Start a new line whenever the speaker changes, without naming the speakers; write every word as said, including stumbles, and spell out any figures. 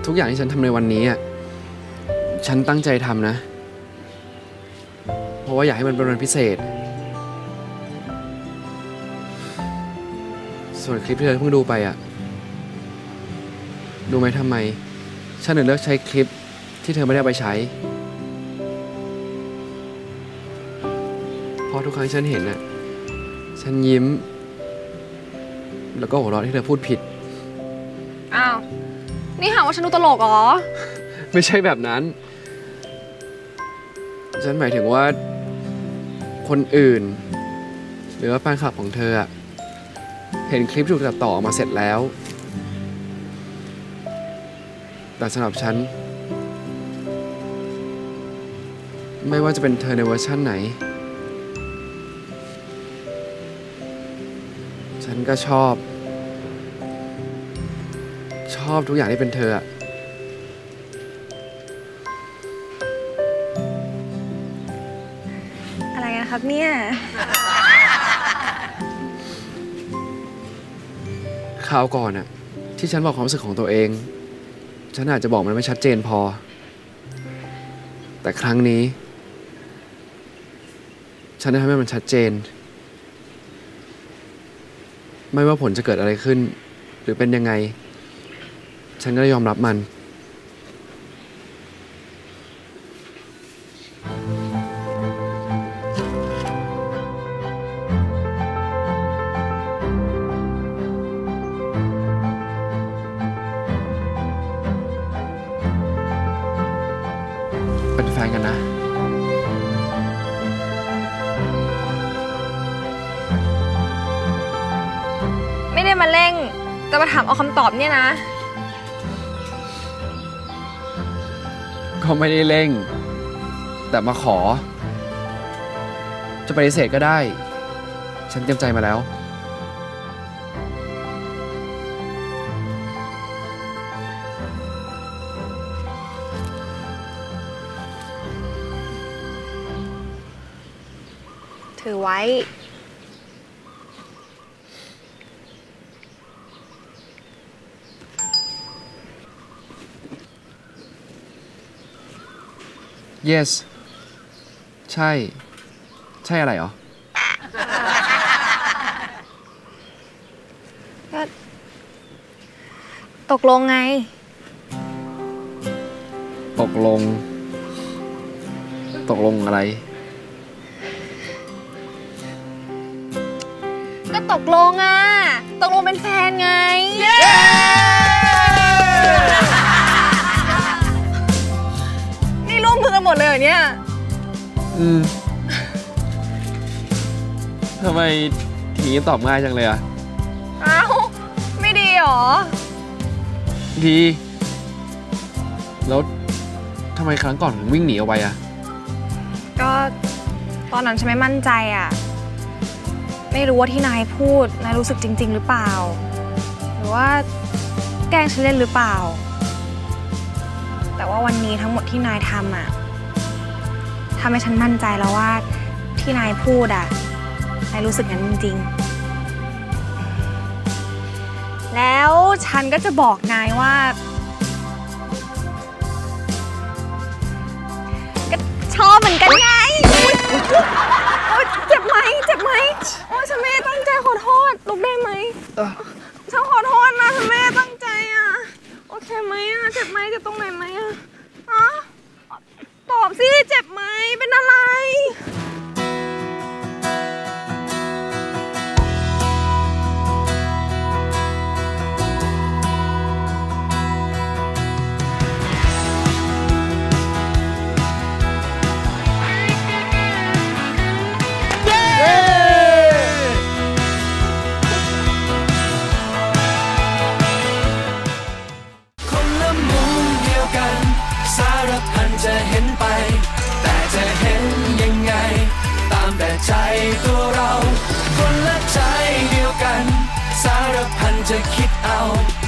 ทุกอย่างที่ฉันทำในวันนี้อ่ะฉันตั้งใจทำนะเพราะว่าอยากให้มันเป็นวันพิเศษส่วนคลิปที่เธอเพิ่งดูไปอ่ะดูไหมทำไมฉันถึงเลือกใช้คลิปที่เธอไม่ได้เอาไปใช้เพราะทุกครั้งฉันเห็นน่ะฉันยิ้มแล้วก็หัวเราะที่เธอพูดผิด
อ้าวนี่หาว่าฉันดูตลกเหรอ
ไม่ใช่แบบนั้นฉันหมายถึงว่าคนอื่นหรือว่าแฟนคลับของเธอเห็นคลิปถูกตัดต่อออกมาเสร็จแล้วแต่สำหรับฉันไม่ว่าจะเป็นเธอในเวอร์ชั่นไหนฉันก็ชอบชอบทุกอย่างที่เป็นเธอ
อะไรกันครับเนี่ย
คราวก่อนอะที่ฉันบอกความรู้สึกของตัวเองฉันอาจจะบอกมันไม่ชัดเจนพอแต่ครั้งนี้ฉันจะทำให้มันชัดเจนไม่ว่าผลจะเกิดอะไรขึ้นหรือเป็นยังไงฉันก็ยอมรับมันเป็นแฟนกันนะ
ไม่ได้มาเร่งแต่มาถามเอาคำตอบเนี่ยนะ
ก็ไม่ได้เร่งแต่มาขอจะปฏิเสธก็ได้ฉันเตรียมใจมาแล้ว
ถือไว้
yes ใช่ใช่อะไรหรอ
ก็ตกลงไง
ตกลงตกลงอะไร
ก็ตกลงอ่ะตกลงเป็นแฟนไงนี่ร่วมมือกันหมดเลยเหรอเนี่ย
อืมทำไมทีนี้ตอบง่ายจังเลยอ่ะ
อ้าวไม่ดีหรอ
ดีแล้วทำไมครั้งก่อนถึงวิ่งหนีเอาไว้อ่ะ
ก็ตอนนั้นฉันไม่มั่นใจอ่ะไม่รู้ว่าที่นายพูดนายรู้สึกจริงๆหรือเปล่าหรือว่าแกล้งฉันเล่นหรือเปล่าแต่ว่าวันนี้ทั้งหมดที่นายทำอ่ะทำให้ฉันมั่นใจแล้วว่าที่นายพูดอ่ะนายรู้สึกงั้นจริงๆแล้วฉันก็จะบอกนายว่าก็ชอบเหมือนกันไงเจ็บไหมเจ็บไหมโอ้ฉันไม่ได้ตั้งใจขอโทษลุกได้ไหมฉันขอโทษนะฉันไม่ได้ตั้งใจอ่ะโอเคไหมอ่ะเจ็บไหมเจ็บตรงไหนไหมอ่ะฮะตอบสิเจ็บไหมเป็นอะไร
จะเห็นไปแต่จะเห็นยังไงตามแต่ใจตัวเราคนละใจเดียวกันสารพันจะคิดเอา